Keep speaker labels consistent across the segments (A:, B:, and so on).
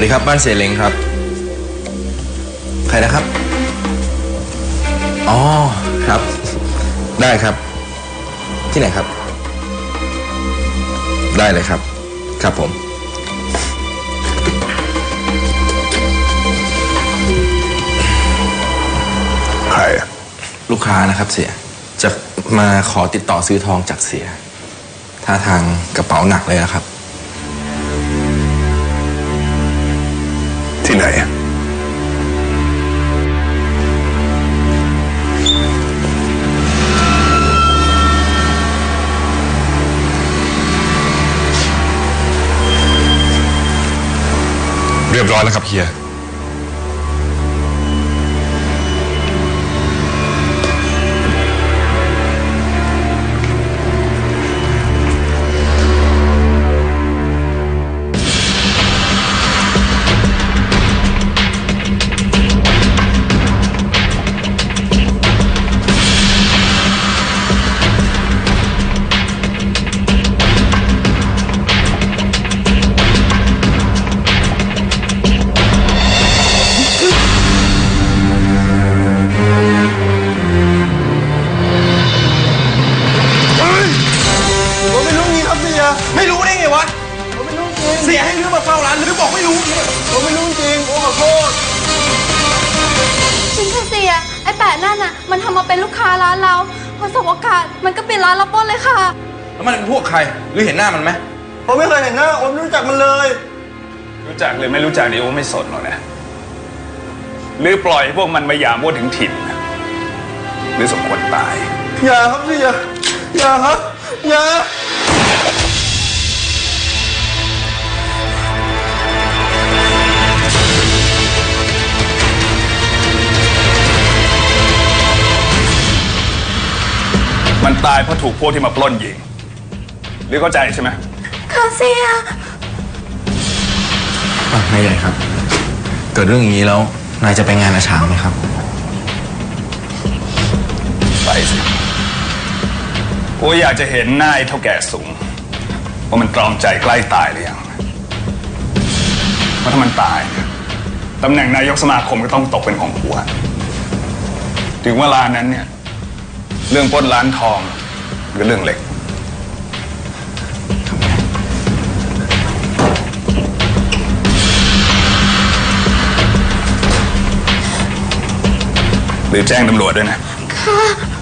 A: ดีครับบ้านเสียเล้งครับใครนะครับอ๋อครับได้ครับที่ไหนครับได้เลยครับครับผม
B: ใคร
A: ลูกค้านะครับเสียจะมาขอติดต่อซื้อทองจากเสียท่าทางกระเป๋าหนักเลยนะครับ
B: ที่ไหนเรียบร้อยแล้วครับเฮีย
A: ไม่รู้ได้ไงวะผมไม่รู้จริงเสียให้เรื่องมาเฝ้าร้านหรือบอกไม่รู้เนี่ยผมไม่รู้จริงผมขอโทษ
C: จริงค่ะเสียไอ้แปะนั่นน่ะมันทำมาเป็นลูกค้าร้านเราพอสบโอกาสมันก็ปิดร้านเราปล้นเลยค่ะ
A: แล้วมันเป็นพวกใครหรือเห็นหน้ามันไหม
D: ผมไม่เคยเห็นหน้าผมไม่รู้จักมันเลย
B: รู้จักหรือไม่รู้จักเดี๋ยวไม่สนหรอกนะหรือปล่อยพวกมันมาหยามว่าถึงถิ่นหรือสมควรตาย
D: อย่าครับเสียอย่าครับอย่า
B: มันตายเพราะถูกพวกที่มาปล้นยิงหรือเข้าใจใช่ไหม
C: ค่ะเสีย
A: นายใหญ่ครับเกิดเรื่องอย่างนี้แล้วนายจะไปงานอาช้างไหมครับ
B: ไปสิกูอยากจะเห็นหน้าไอ้เท่าแก่สูงว่ามันตรอมใจใกล้ตายหรือยังเพราะถ้ามันตายตำแหน่งนายกสมาคมก็ต้องตกเป็นของกูถึงเวลานั้นเนี่ยเรื่องปล้นร้านทองก็เรื่องเล็กหรือแจ้งตำรวจด้วยนะ
C: ค่ะ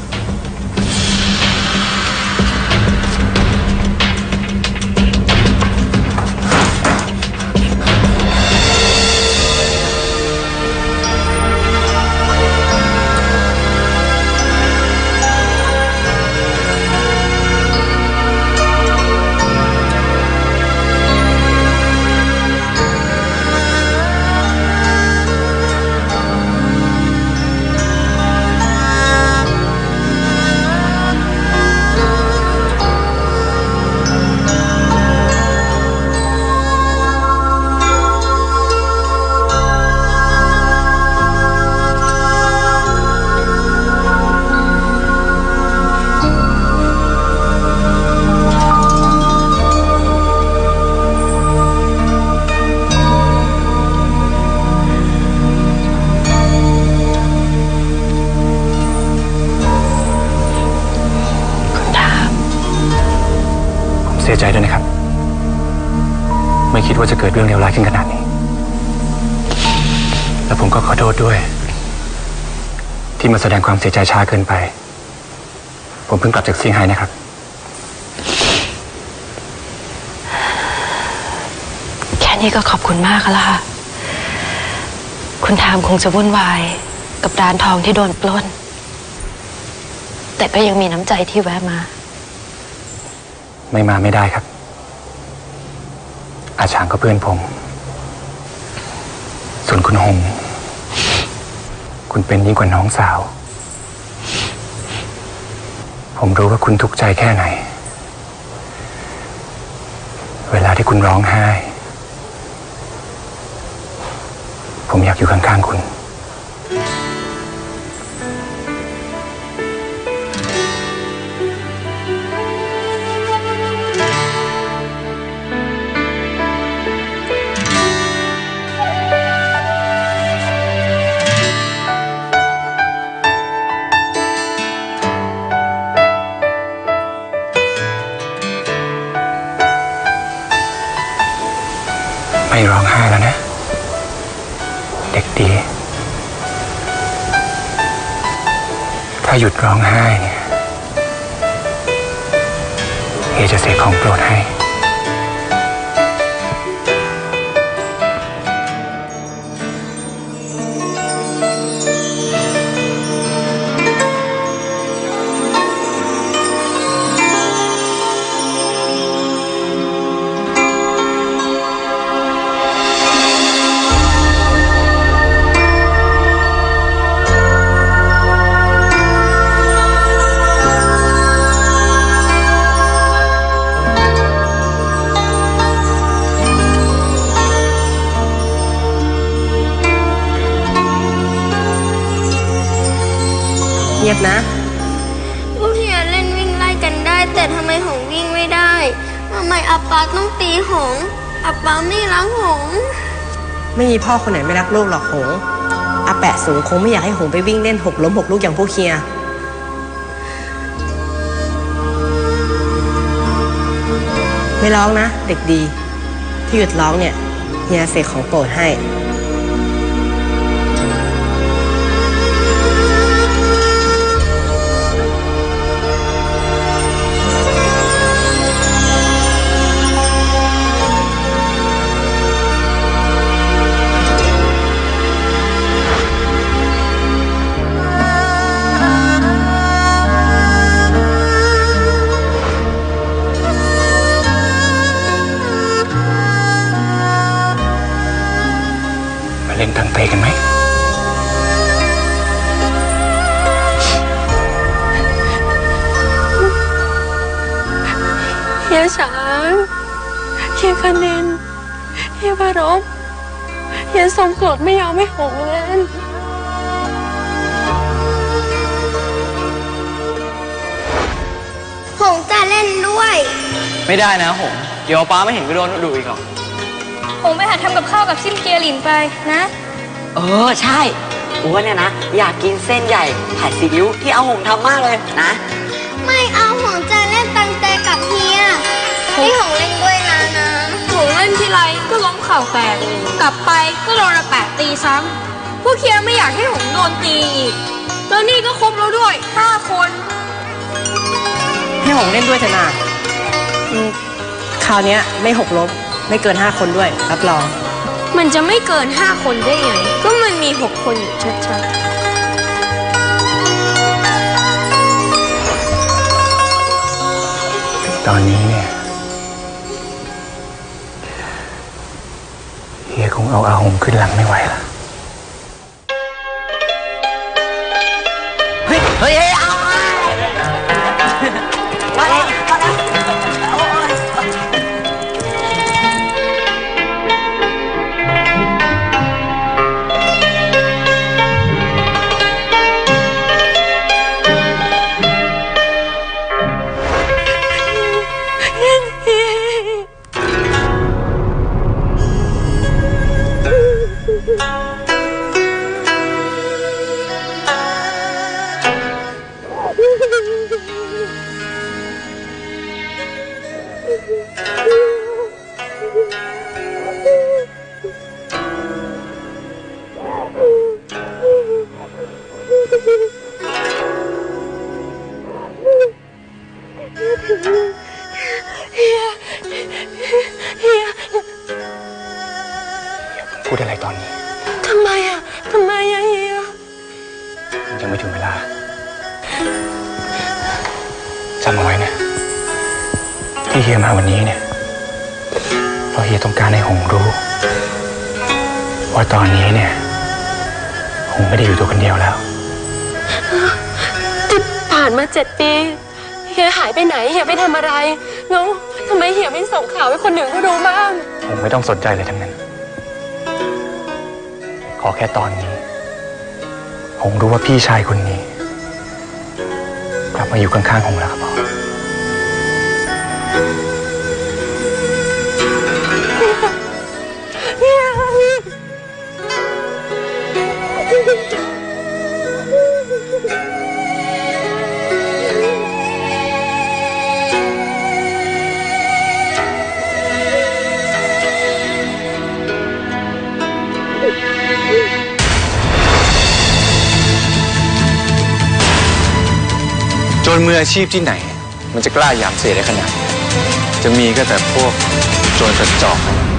E: เสียใจด้วยนะครับไม่คิดว่าจะเกิดเรื่องเลวร้ายขึ้นขนาดนี้และผมก็ขอโทษด้วยที่มาแสดงความเสียใจช้าเกินไปผมเพิ่งกลับจากเซี่ยงไฮ้นะครับ
F: แค่นี้ก็ขอบคุณมากแล้วค่ะคุณทามคงจะวุ่นวายกับร้านทองที่โดนปล้นแต่ก็ยังมีน้ำใจที่แวะมา
E: ไม่มาไม่ได้ครับอาชางก็เพื่อนผมส่วนคุณหงคุณเป็นยิ่งกว่าน้องสาวผมรู้ว่าคุณทุกข์ใจแค่ไหนเวลาที่คุณร้องไห้ผมอยากอยู่ข้างๆคุณด็กดี ถ้าหยุดร้องไห้เนี่ยเฮียจะเสกของโปรดให้
G: เงียบนะ
C: พวกเฮียเล่นวิ่งไล่กันได้ แต่ทำไมหงวิ่งไม่ได้ทำไมอาปาต้องตีหงอาปาไม่รักหง
G: ไม่มีพ่อคนไหนไม่รักลูกหรอกหงอาแปะสูงคงไม่อยากให้หงไปวิ่งเล่นหกล้มหกลูกอย่างพวกเฮียไม่ร้องนะ เด็กดีที่หยุดร้องเนี่ยเฮียเสกของโปรดให้
E: เล่นตั้งเตะกันไหม
F: เฮียช้างเฮียคณินเฮียพารบเฮียทรงโกรธไม่ยอมให้หงเล่น
C: หงจะเล่นด้วย
H: ไม่ได้นะหงเดี๋ยวป้าไม่เห็นก็โดนดุอีกหรอก
C: หงไปหาทำกับข้าวกับซิมเกียหลินไปนะ
H: ใช่อ้วนเนี่ยนะอยากกินเส้นใหญ่ผัดซีอิ๊วที่เอาหงทำมากเลยนะ
C: ไม่เอาหงจะเล่นตังเตกับเฮียให้หงเล่นด้วยนะหงเล่นทีไรก็ล้มเข่าแตกกลับไปก็โดนอาแปะตีซ้ำพวกเฮียไม่อยากให้หงโดนตีอีกแล้วนี่ก็ครบแล้วด้วย5 คน
G: ให้หงเล่นด้วยเถอะนะคราวนี้ไม่หกล้มไม่เกิน5 คนด้วยรับรอง
C: มันจะไม่เกิน5 คนได้ไงก็มันมี6 คนอยู่ชัด
E: ตอนนี้เนี่ยเฮียคงเอาอาหงขึ้นหลังไม่ไหวละ
H: เฮ้ยเอามาเลย
E: พูดอะไรตอนนี้
F: ทำไมเฮีย
E: ยังไม่ถึงเวลาจำเอาไว้นะที่เฮียมาวันนี้เนี่ยเพราะเฮียต้องการให้หงรู้ว่าตอนนี้เนี่ยหงไม่ได้อยู่ตัวคนเดียวแล้ว
F: ผ่านมา7 ปีเฮียหายไปไหนเฮียไปทำอะไรงั้นทำไมเฮียไม่ส่งข่าวให้คนอื่นเขาดูบ้าง
E: หงไม่ต้องสนใจเลยทั้งนั้นขอแค่ตอนนี้หงรู้ว่าพี่ชายคนนี้กลับมาอยู่ข้างๆหงแล้วครับพ่อ
I: รมืออาชีพที่ไหน มันจะกล้าหยามเสียได้ขนาดนี้จะมีก็แต่พวกโจรกระจอก